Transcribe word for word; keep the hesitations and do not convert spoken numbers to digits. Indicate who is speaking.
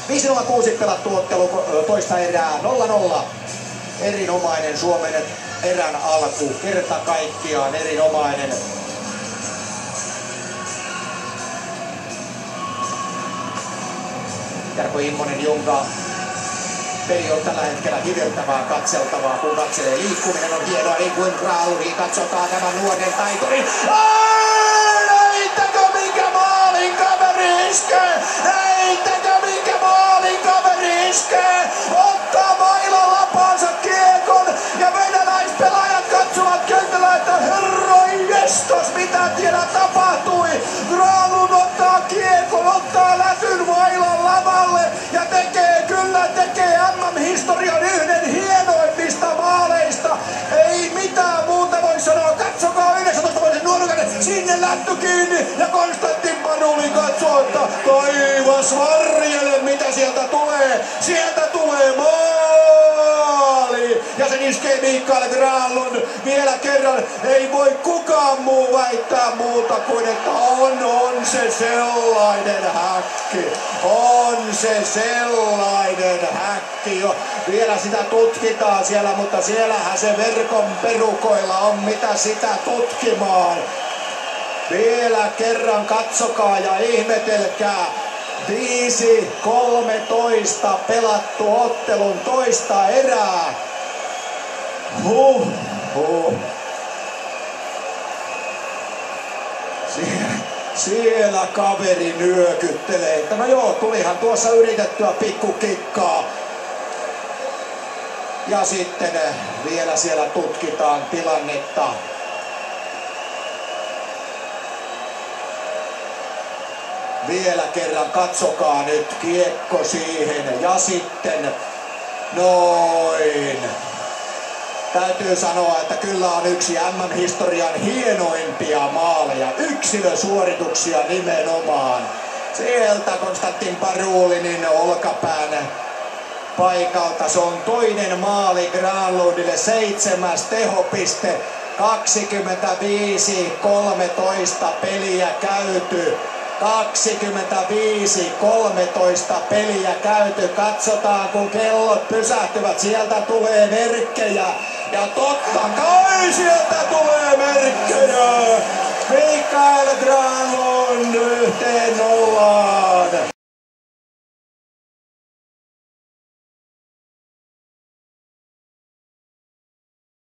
Speaker 1: viisi nolla kuusi pelattu ottelu toista erää nolla nolla. Erinomainen Suomen erän alku, kerta kaikkiaan erinomainen. Jarkko Immonen, jonka peli on tällä hetkellä hiveltävää, katseltavaa, kun katselee. Liikkuminen on hienoa, niin kuin Granlund. Katsotaan tämän nuoren taiturin. Näittäkö minkä maalin kaveri iskee? Näittäkö minkä maalin kaveri iskee? Ottaa mailan lapansa kiekon ja venäläispelaajat katsovat kentällä, että herroi jestas, mitä tiedä tapahtui. Granlund ottaa kiekon, ottaa lätyn mailan lavalle ja tekee kyllä tekee M M-historian yhden hienoimmista maaleista. Ei mitään muuta voi sanoa. Katsokaa yhdeksäntoistavuotisen nuorukainen. Sinne lätty kiinni ja Konstantin Paduli katsoo, että taivas varjele mitä sieltä tulee. Sieltä tulee maali. Ja sen iskee Mikael Granlund vielä kerran. Ei voi kukaan muu väittää muuta kuin että on, on se sellainen häkki. On se sellainen häkki jo. Vielä sitä tutkitaan siellä, mutta siellähän se verkon perukoilla on mitä sitä tutkimaan. Vielä kerran katsokaa ja ihmetelkää. viisi kolmetoista pelattu ottelun toista erää. Huh, huh. Sie- siellä kaveri nyökyttelee, että no joo, tulihan tuossa yritettyä pikkukikkaa. Ja sitten vielä siellä tutkitaan tilannetta. Vielä kerran katsokaa nyt kiekko siihen ja sitten noin. Täytyy sanoa, että kyllä on yksi M M-historian hienoimpia maaleja, yksilösuorituksia nimenomaan. Sieltä Konstantin Padulinin olkapään paikalta. Se on toinen maali Granlundille, seitsemäs tehopiste, kaksikymmentäviisi kolmetoista peliä käyty. kaksikymmentäviisi kolmetoista peliä käyty. Katsotaan kun kellot pysähtyvät. Sieltä tulee merkkejä. Ja totta kai sieltä tulee merkkejä. Mikael Granlund yhteen nollaan.